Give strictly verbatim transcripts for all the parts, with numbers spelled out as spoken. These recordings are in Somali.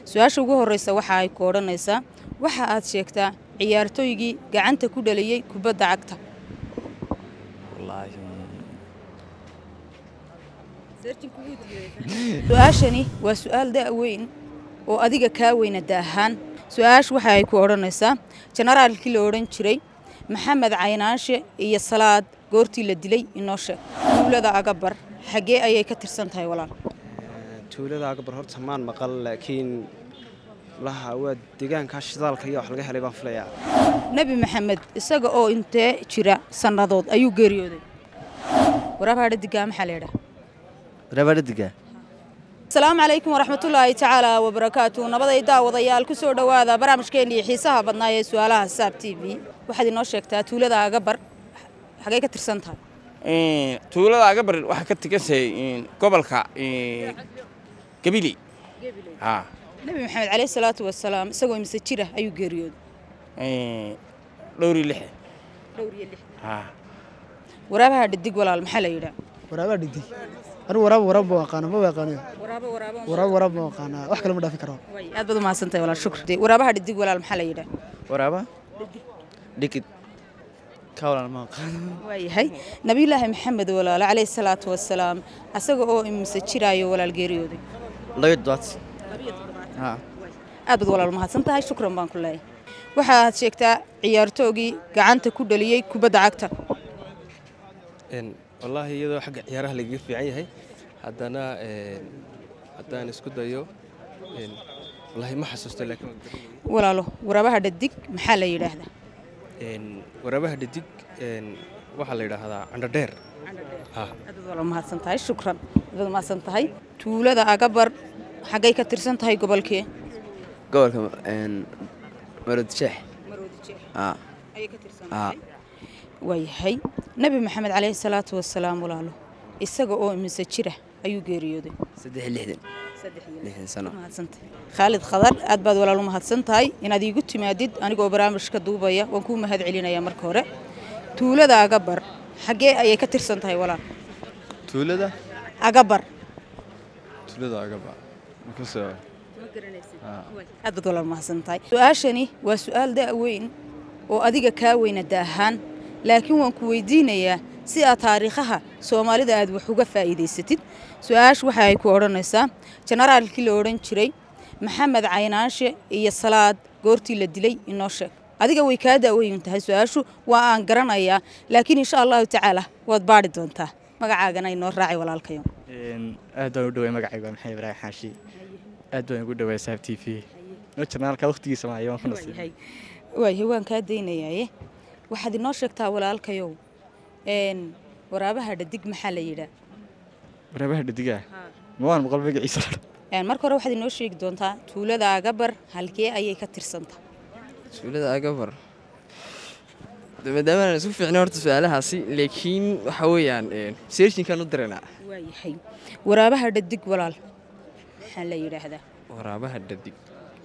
su-aasha ugu horeysa waxa ay ku odhanaysaa waxa aad sheegtaa ciyaartooygii gacanta ku dhaliyay kubadda cagta. su-aashani waa su-aal da-weyn oo adiga kaa weyna daahaan. su-aashu waxa ay ku odhanaysaa jenaraalkii la odhan jiray maxamed caynaanshe iyo salaad goortii la dilay inoo sheeg. tuulada Agabar xagee ayay ka tirsan tahay walaal? tuulada Agabar horta maan maqal laakiin laha waa deegaanka shidaalka iyo wax laga helay baan filayaa. nabi maxamed isaga oo intee jira sanadood ayuu geeriyooday? waraabaha dhadiga maxaa la yidhaahdaa? waraabaha dhadiga. السلام عليكم ورحمة الله تعالى وبركاته. نبضي داود يا الكسور دواذا برامج كيني حسها بدنا يسؤالها الساب تي في. واحد الناس شكتها تولد أجبر حقيقة ترسنتها. إيه تولد أجبر واحد كتكسي قبل كا إيه قبيلي. قبيلي. ها. النبي محمد عليه الصلاة والسلام سوى مسجرة أيو جريود. إيه دوري اللحى. دوري اللحى. ها. ورابها الدق ولا المحل يدا. ورابها الدق. أنا وراب وراب وقانا ما وقانا. وراب وراب. وراب وراب وقانا. وأحكي لهم دافع كرام. وي أدبض ما سنتي ولا شكر. ورابها الدق ولا المحل يدا. ورابها. دقت. كولا ما وقانا. وي هاي نبي الله محمد ولا عليه الصلاة والسلام أسقوا إم مسجراي ولا الجريودي. الله يدوات. ها. أدبض ولا المحل سنتي شكرا بان كله. waxaad sheegtaa ciyaartoogii gacanta ku dhaliyay kubadda cagta. in wallahi iyadoo xagga ciyaaraha laga fiican yahay hadana ee hadaan isku dayo in wallahi ma xasuusto laakiin walaalo waraabaha dhadig maxaa la yiraahdaa? in waraabaha dhadig in waxa la yiraahdaa andadheer. ha aad wala mahadsan tahay shukran aad mahadsan tahay. tuulada Agabar xagay ka tirsan tahay gobolkee? gobolka in مرود شيح مرود شيح اه اي كترسان اه ويحي نبي محمد عليه الصلاة والسلام ولاله isaga oo imisa jira ayuu geeriyooday saddex lixdan saddex lixdan sano. mahadsantahay Khalid Khadar aad baad walaalo mahadsantahay inaad iigu timaadid anigoo barnaamijka duubaya waan ku mahad celinaya marka hore. tuulada Agabar xagee ayay ka tirsan tahay walaal? tuulada Agabar tuulada Agabar makasoo aad baad walaal mahadsantahay. su-aashani waa su-aal da-weyn oo adiga kaa weyna daahaan laakiin waan ku weydiinayaa si aad taariikhaha Soomaalida aad wax uga faa'iideysatid. su-aashu waxa ay ku odhanaysaa jenaraalkii la odhan jiray maxamed caynaanshe iyo salaad goortii la dilay inoo sheeg. adiga way kaa daaweyn tahay su-aashu waa aan garanayaa laakiin insha Allah tacaala waad baari doontaa. magacaagana inoo raaci walaalkayo. een aad baan u dhawaay magacayga maxay Ibrahim Xaashi. aad baan ugu dhawaay Saab T V. noo janaalka waqtigiisa ma ayaan ku nasiib. way waan ka deynayay waxaad inoo sheegtaa walaalkayo een waraabaha dhadig maxaa la yiraahdaa? waraabaha dhadiga ma waan maqal magaciisa. een marka hore waxaad inoo sheegi doontaa tuulada Agabar halkee ayay ka tirsantaa? tuulada Agabar dabadaba aan isku fiicnaa horta su'aalahaasi laakiin waxa weeyaan een searching kan u diranaa. way hay waraabaha dhadig walaal maxaa la yiraahdaa? waraabaha dhadig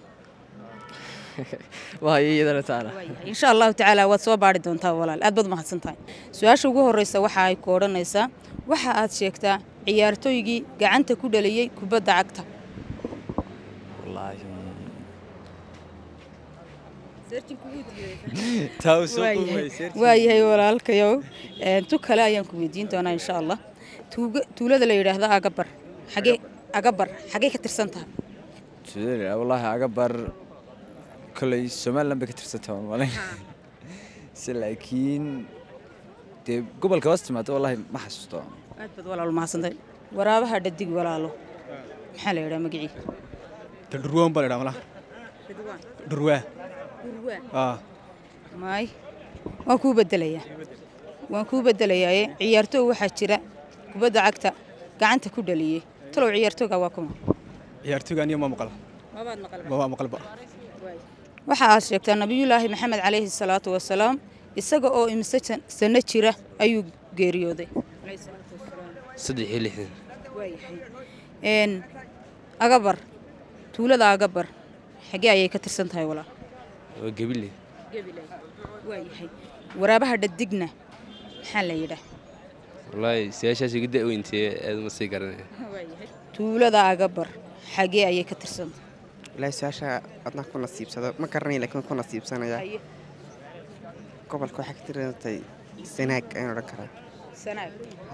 waa iyadana taana insha Allah tacaala waad soo baari doontaa walaal aad baad mahadsantahay. su-aasha ugu horeysa waxa ay ku odhanaysaa waxa aad sheegtaa ciyaartooygii gacanta ku dhaliyay kubadda cagta. wallahi searching ku tawso waayahay walaalkayo een tu kale ayaan ku weydiin doonaa insha Allah. tuulada la yiraahdo Agabar xagee Agabar xagee ka tirsan tahay? tuulada wallahi Agabar كلي سومال لم بكترسته والله لكن تب قبل كواست ما والله ما حسيته أكيد ولا ما حسنتي ورابها ددق ولا له حلا يرى مقعي تدروان بلد عمله دروان دروان آه ماي وانكو بدلية وانكو بدلية عيارته وحشرة كبدا عكتا قعنت كودلية تلو عيارته قواكم عيارته قاني ما مقلب ما بعد مقلب ما بعد مقلب waxa aad sheegtaa nabiyullaahi maxamed calayhi salaatu wasalaam isaga oo imisa sano jira ayuu geeriyooday saddex lixdan. een Agabar tuulada Agabar xagee ayay ka tirsan tahay walaal? waa Gabiley. Gabiley way yahay waraabaha dhadigna maxaa la yiraahdaa? wallahi siyaashaas iga daaweyntii aad ma sii garanay. way yahay tuulada Agabar xagee ayay ka tirsan tahay? ilaahay su-aasha adna ku nasiibsado ma garanay laakiin ku nasiibsanaya gobolka waxaa ka tirantay sanaag ayaan odhan karaa sanaag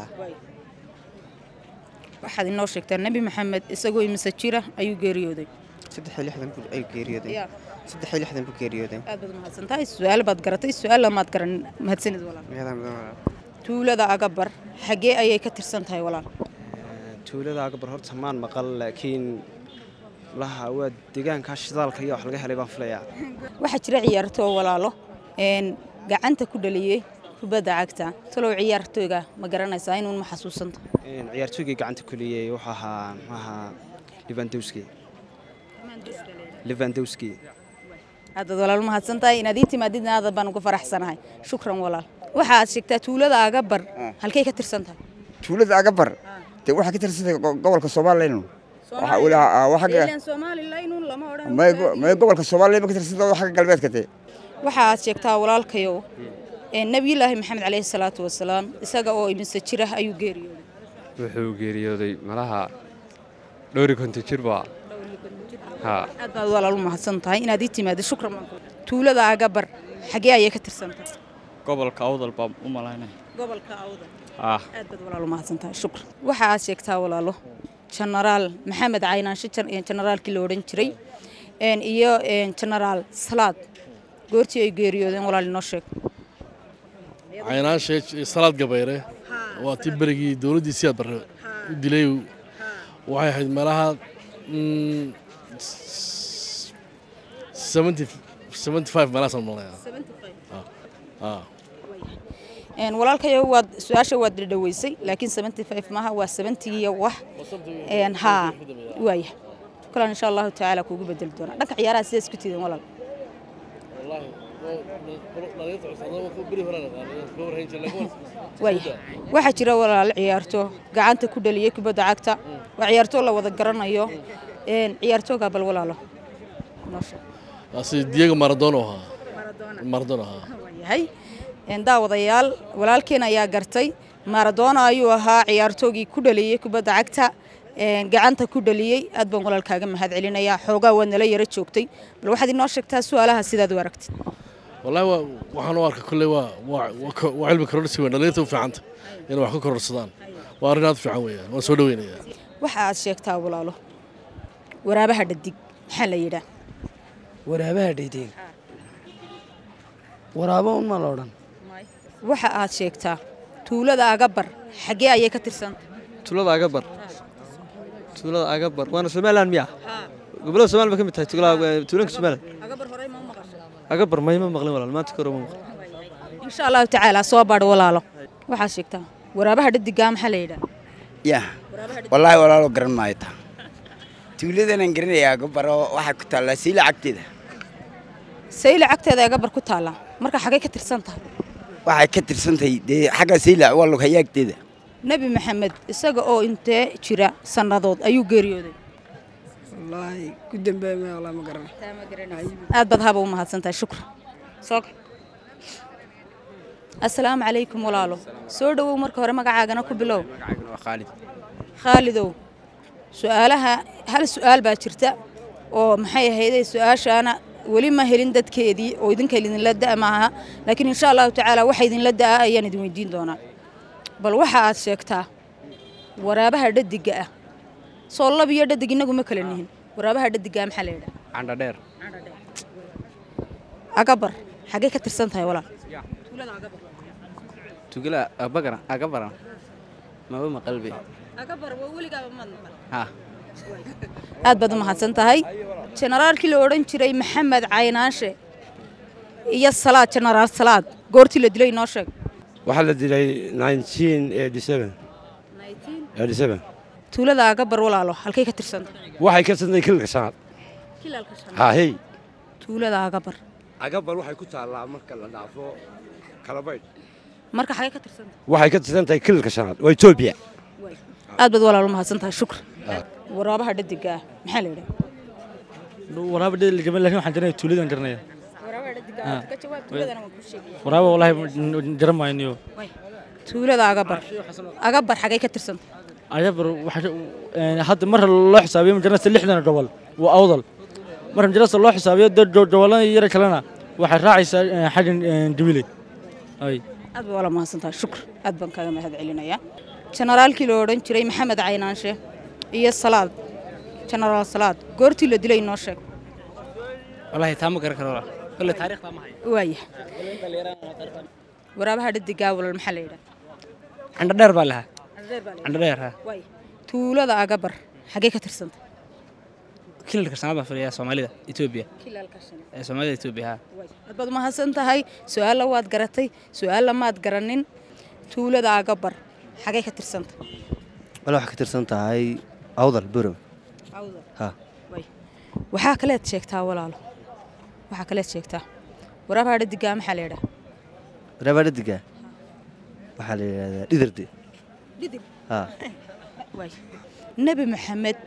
waxaad inoo sheegtaa nebi maxamed isagoo imise jira ayuu geeriyooday saddex iyo lixdan buu ayuu geeriyooday saddex iyo lixdan buu geeriyooday aad baad mahadsantahay su-aal baad garatay su-aal lamaad garan mahadsanid walaal tuulada agabar xaggee ayay ka tirsan tahay walaal tuulada agabar horta maan maqal laakiin laha waa deegaanka shidaalka iyo wax laga helay baan filayaa waxaa jira ciyaartoo walaalo een gacanta ku dhaliyay kubadda cagta talow ciyaartooyga ma garanaysaa inuu ma xasuusanto een ciyaartooyga gacanta ku leeyay waxa ahaa maaha Lewandowski Lewandowski aad walaal mahadsantahay inaad ii timaadidna aad baan ugu faraxsanahay shukran walaal waxa aad sheegtaa tuulada agabar halkay ka tirsan tahay tuulada agabar te waxa ka tirsan gobolka Soomaaliland waxa uu lahaa waxa ka Soomaaliland lama oran ma gobolka Soomaaliland ka tirsan waxa galbeedka te waxa aad sheegtaa walaalkayo ee nabi ilaahi maxamed kaleey salaatu wasalaam isaga oo imise jira ayuu geeriyooday wuxuu geeriyooday malaha dhowr konton jir baa ha aad baad walaal u mahadsantahay inaad ii timaado shukran tuulada agabar xagee ayay ka tirsan tahay gobolka awdal baa u malaynay gobolka awdal ah aad baad walaal u mahadsantahay shukran waxa aad sheegtaa walaalo generaal maxamed caynaanshe generaalkii la oran jiray een iyo een generaal salaad goortii ay geeriyoodeen walaal inoo sheeg caynaanshe salaad gabayre waa tii berigii dowladdiisii aad barre u dilay waxay ahayd meelaha seventy five meelahaasaan malaya een walaalkayo waad su-aasha waad dhadhaweysay laakiin seventy five maaha waa seventy iyo wax een haa waaya kulan insha allahu tacaala kuugu bedeli doonaa dhanka ciyaaraha sidaas isku tiideen walaal waxaa jira walaal ciyaarto gacanta ku dhaliyay kubadda cagta waa ciyaartoo la wada garanayo een ciyaartooga bal walaalo asi Diego Maradona Maradona yahay een daawadayaal walaalkeen ayaa gartay Maradona ayuu ahaa ciyaartoogii ku dhaliyay kubadda cagta een gacanta ku dhaliyay aad baan walaalkaaga mahad celinayaa xoogaa waa nala yara joogtay bal waxaad inoo sheegtaa su'aalaha sidaad u aragtid والله waxaan u arkaa kulay waa waa cilmi kororsi weyn dhalinyarta u fiicanta inay wax ku kororsadaan waa arrin aad fiican weeyaan waan soo dhaweynayaa waxa aad sheegtaa walaalo waraabaha dhadig maxaa la yidhaa waraabaha dhadig waraabo un ma la odhan waxa aad sheegtaa tuulada agabar xagee ayay ka tirsan tuulada agabar tuulada agabar waana Soomaaliland miya gobolka Soomaaliland ka mid tahay tuulada tuulanka Soomaaliland agabar horey ma maqashay agabar ma ima maqlin walaal maanta karo ma maqlin insha Allah tacaala soo baadh walaalo waxa sheegtaa waraabaha dhadiga maxaa la yidhaa ya wallahi walaalo garan maayta tuuladan aan garanayaa agabar waxa ku taala siila cagteeda siila cagteeda agabar ku taala marka xagee ka tirsan tahay waxay ka tirsan tahay de xaga siila waa lug hayaagteeda nabi maxamed isaga oo intee jira sanadood ayuu geeriyooday wallahi ku dambeeyay walaal ma garan ma garanay aad bad haba u mahadsantahay shukran soo assalaamu calaykum walaalo soo dhawow marka hore magacaagana ku bilow magacaygu waa Khalid Khalidow su'aalaha hal su'aal baa jirta oo maxay ahayd su'aashaana wali ma helin dadkeedii oo idinka idin la da'maha laakiin insha Allah tacaala waxa idin la da'a ayaan idin weydiin doonaa bal waxa aad sheegtaa waraabaha dhadiga ah soo lab iyo dhadig inagu ma kala nihin waraabaha dhadiga maxaa la yiraahdaa candha dheer agabar xagee ka tirsan tahay walaal tuulada agabar tuugala agabar agabar ma waa maqalbi agabar waa waligaaba ma maqal ha aad baad u mahadsan tahay generaalkii la oran jiray maxamed caynaanshe iyo salaad generaal salaad goortii la dilay noo sheeg waxa la dilay nineteen eighty-seven eighty-seven tuulada agabar walaalo halkay ka tirsan waxay ka tirsan kilka shanaad kilalka shanaad ha hey tuulada agabar agabar waxay ku taalaa marka la dhaafo kalabayd marka xagee ka tirsan waxay ka tirsan tahay kilka shanaad waa Ethiopia aad baad walaalo mahadsan tahay shukr waraabaha dhadiga maxaa la yiraahdaa waraaba dhadiga laakiin waxaan jiray tuuladan garanaya waraabaha dhadiga ka jawaab tuuladana waan ku sheegay waraaba wallahi garan maayo tuulada agabar agabar xagee ka tirsan agabar waxa hadda mar loo xisaabiyo ma jirnaa lixdan gobol waa awdal marka majalada loo xisaabiyo dad jawaalada yar kalena waxay raacaysaa xaggan Jubilee ay aad baa wala mahadsantahay shukr aad baan kaaga mahad celinayaa generaalkii loo oran jiray maxamed caynaanshe iyo salaad generaal salaad goortii la dilay noo sheeg wallahi taa ma garan karo wala taariikhda ma hayo waaya waraabaha dhadigaa walaal maxaa la yiraahdaa candha dheer baa lahaa candha dheer ha waaya tuulada agabar xagee ka tirsantay kilalka sanada fariya Soomaalida Ethiopia kilalka shan ee Soomaalida Ethiopia ha aad ma hasan tahay su'aal waad garatay su'aal maad garanin tuulada agabar xagee ka tirsantay wala wax ka tirsan tahay awdal burum awdal ha way waxa kale aad sheegtaa walaalo waxa kale aad sheegtaa waraabaha dhadigaa maxaa la yiraahdaa waraabaha dhadigaa waxa la yiraahdaa dhidirdi dhidir ha way nabi maxamed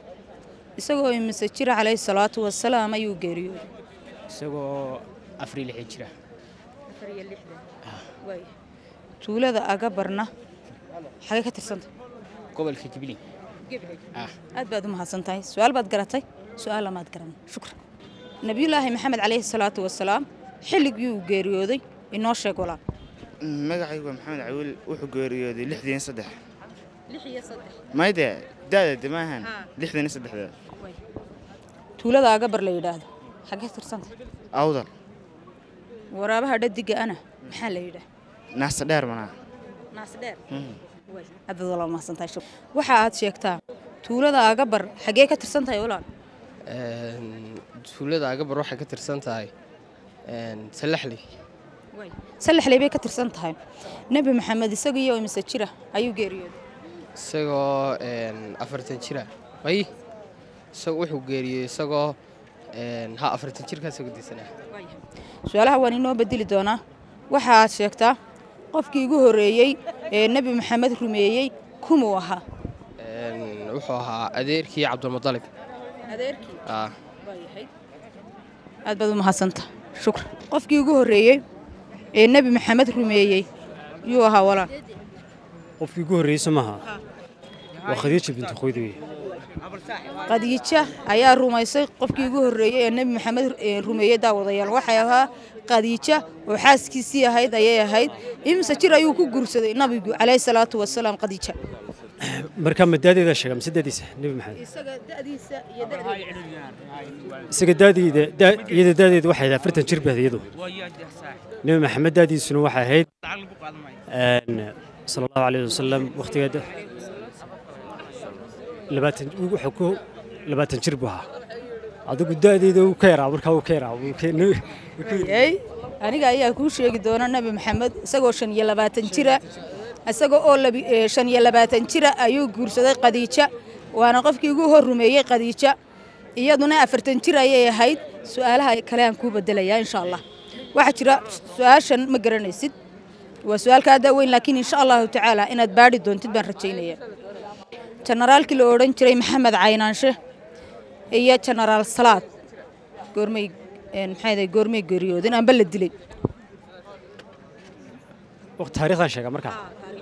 isagoo imisa jira calayhi salaatu wasalaam ayuu geeriyooday isagoo afriil lix jira afriil lix way tuulada agabarna xagee ka tirsantay gobolka Jubilee Jubilee ah aad baad u mahadsantahay su'aal baad garatay su'aal ma aad garan shukran nabiyullaahi maxamed calayhi salaatu wasalaam xilligii uu geeriyooday inoo sheeg walaal magacaygu waa maxamed cawiil wuxuu geeriyooday lixdan iyo saddex lix iyo saddex mayde daada damahan lixdan iyo saddex tuulada agabar la yiraahdo xagee tirsantay awdal waraabaha dhadiga ana maxaa la yiraahdaa naas dheer mana naas dheer way aad walaal mahadsantahay shukr waxa aad sheegtaa tuulada agabar xagee ka tirsantahay walaal een tuulada agabar waxa ka tirsantahay een salaxli way salaxli bay ka tirsantahay nabi maxamed isagiyo imisa jira ayuu geeriyooday isagoo een afartan jira way isagoo wuxuu geeriyay isagoo een ha afartan jirkaas ugu diisanaa way su'aalaha waan inoo bedeli doonaa waxa aad sheegtaa qofkii ugu horeeyay ee nabi maxamed rumeeyay kuma aha een wuxuu ahaa adeerkii Cabdul Muttalib adeerkii ah way aad baad u mahadsantahay shukr qofkii ugu horeeyay ee nabi maxamed rumeeyay yuu ahaa walaal qofkii ugu horeeyay samaha waa Khadiija bint Khuwaylid Khadiija ayaa rumaysay qofkii ugu horeeyay ee nabi maxamed rumeeyay daawadayaal waxay ahaa Khadiija oo xaaskiisii ahayd ayay ahayd imsa jir ayuu ku guursaday nabigu calayhi salaatu wasalaam Khadiija marka madadeeda sheegam sidadiisa nabi maxamed isaga da'diisa iyo da'diisa isaga da'diida iyada da'deedu waxay ahayd afartan jir bahdiyadu nabi maxamed da'diisuna waxay ahayd een sallallahu alayhi wasallam waqtigeeda labaatan wuxuu ku labaatan jir buu ahaa adigu da'deedu uu ka yaraa markaa uu ka yaraa ay aniga ayaa ku sheegi doona nabi maxamed isagoo shan iyo labaatan jira isagoo oo shan iyo labaatan jira ayuu guursaday Khadiija waana qofkii ugu hor rumeeyay Khadiija iyaduna afartan jir ayay ahayd su'aalaha kale aan ku bedelayaa insha Allah waxa jira su'aashan ma garanaysid waa su'aal ka weyn laakiin insha Allah ta'ala inaad baari doontid baan rajaynayaa generaalkii loo oran jiray maxamed caynaanshe iyo generaal salaad goormay een maxay goormay geeriyoodeen aan bal la dilay waqti taariikhdan sheega markaa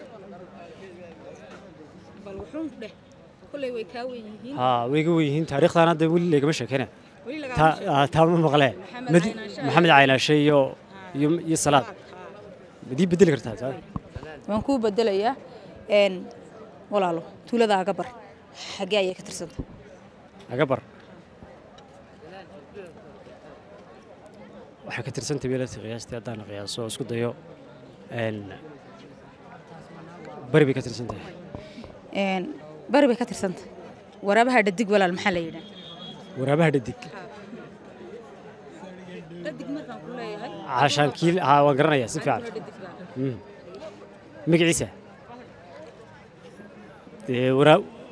bal wuxuu dheh kulay way ka weyn yihiin ha way ka weyn yihiin taariikhdan hadda wali leegama sheekana ta ta ma maqlee maxamed caynaanshe iyo iyo salaad midii bedeli kartaa waan ku bedelayaa een walaalo tuulada agabar xagee ayay ka tirsantay agabar waxa ka tirsantay beelada qiyaastii haddaan qiyaaso isku dayo een bari bay ka tirsantay een bari bay ka tirsantay waraabaha dhadig walaal maxaa la yiraahdaa waraabaha dhadig dhadig markaan ku leeyahay عشان كيل ها وقرنيا سفعل مقعيسة ورا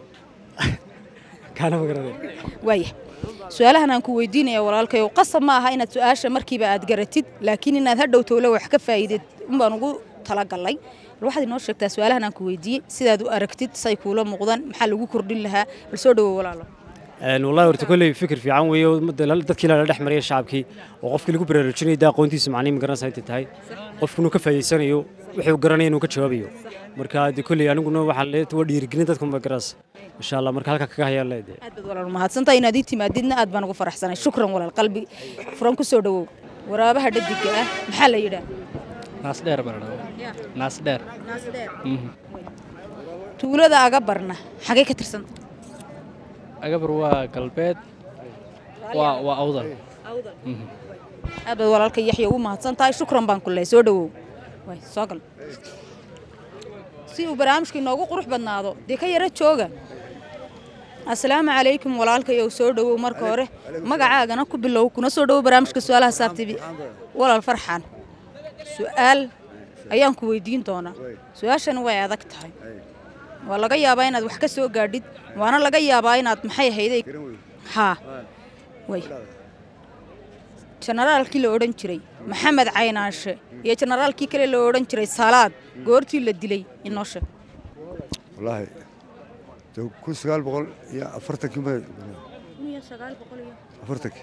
كان وقرنيا وايه سؤالها أنا كوي ديني يا ورالك وقصة معها إن سؤال مركي بعد جرتيد لكن إن هذا وتولى وحكى فايدة ما نقول تلاقى الله الواحد إنه شكت سؤالها أنا كوي دي سيدا أركتيد سيكولا مقدن محل وكرد لها بالسود ولا لا والله ورتكل فكر في عن ويا dadkii la dhex mariyay shacabkii oo qofkii lagu baraarujinay daa qoontiisa macnaheedu ma garanaysaa inta tahay qofku inuu ka faa'iideysanayo wuxuu garanaya inuu ka jawaabayo marka de kulley aniguna waxaa leeyahay waa dhiirigelin dadku ma garaas insha Allah marka halka kaga hayaan leeyahay aad bad walaal mahadsantahay inaad ii timaadidna aad baan ugu faraxsanahay shukran walaal qalbi furan ku soo dhawow waraabaha dhadiga ah maxaa la yiraahdaa naas dheer barado naas dheer naas dheer tuulada aga barna xagee ka tirsan agabar waa galbeed waa waa awdal awdal aad bad walaalka yaxya ugu mahadsantahay shukran baan ku leeyahay soo dhawow way soo gal si uu barnaamijku inoogu qurux badnaado dee ka yara jooga assalaamu calaykum walaalkayow soo dhawow marka hore magacaagana ku bilow kuna soo dhawow barnaamijka su'aalaha saab T V walaal farxaan su'aal ayaan ku weydiin doonaa su'aashana way adag tahay waa laga yaabaa inaad wax ka soo gaadhid waana laga yaabaa inaad maxay ahayday ha way generaalkii la odhan jiray maxamed caynaashe iyo generaalkii kale la odhan jiray salaad goortii la dilay inoo sheeg wallaahi kun sagaal boqol iyo afartankii ma afartankii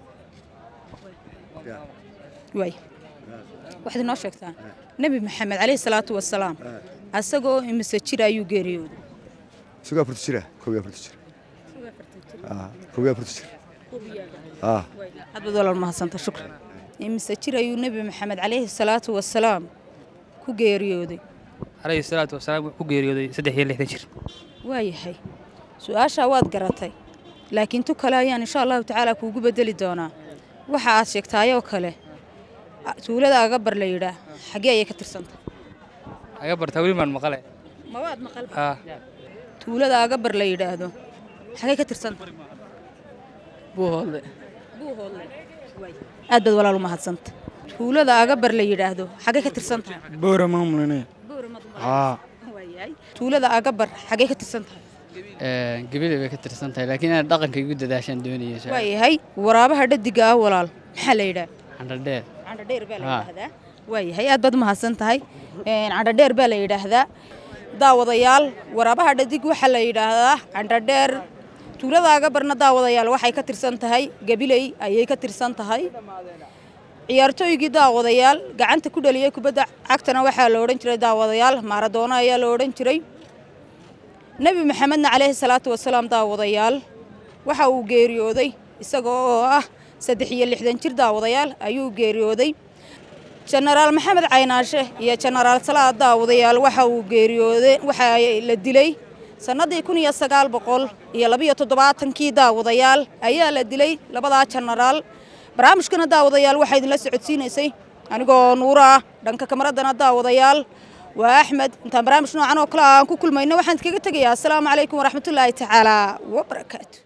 way waxaad inoo sheegtaa nebi maxamed calayhi salaatu wasalaam asagoo imise jir ayuu geeriyooday isagoo afarta jira koob iyo afarta jir koob iyo afarta jir aad bad walaal mahadsantahay shukran imise jir ayuu nebi maxamed calayhi salaatu wasalaam ku geeriyooday عليه الصلاة والسلام وكجيري ذي سدح يلي تجر waayahay su'aasha waad garatay laakiin tu kale ayaan insha Allah taala kuugu bedeli doonaa waxa aad sheegtay oo kale tuulada aga bar la yiraahdo xagee ay ka tirsantahay aga bar tawli man maqale ma waad maqal ha tuulada aga bar la yiraahdo xagee ka tirsantahay buu hoole buu hoole way aad bad walaal ma hadsanta tuulada aga bar la yiraahdo xagee ka tirsantahay boora maamulnay ha tuulada aga bar xagee ka tirsantahay ee gabadha way ka tirsantahay laakiin aan dhaqanka igu dadaashan doonayay waayahay waraabaha dhadiga ah walaal maxaa la yiraahdaa candha dheer candha dheer baa la yiraahdaa waayahay aad bad mahadsantahay een candha dheer baa la yiraahdaa daawadayaal waraabaha dhadig waxa la yiraahdaa candha dheer tuulada aga barna daawadayaal waxay ka tirsan tahay gabiley ayay ka tirsan tahay ciyaartooygii daawadayaal gacanta ku dhaliyay kubadda cagtana waxa la oran jiray daawadayaal Maradona ayaa la oran jiray Nabi Maxamedna calayhi salaatu wasalaam daawadayaal waxa uu geeriyooday isagoo ah saddex iyo lixdan jir daawadayaal ayuu geeriyooday Generaal Maxamed Caynaashe iyo Generaal Salaad daawadayaal waxa uu geeriyooday waxa la dilay sanadii kun iyo sagaal boqol iyo laba iyo toddobaatan-kii daawadayaal ayaa la dilay labada generaal barnaamijkana daawadayaal waxa idin la socodsiinaysay anigoo nuura dhanka kamaradana daawadayaal waa Axmed inta barnaamij noocan oo kale aan ku kulmayno waxaan kaga tagayaa assalaamu calaykum waraxmatullaahi tacaala wa barakaatuh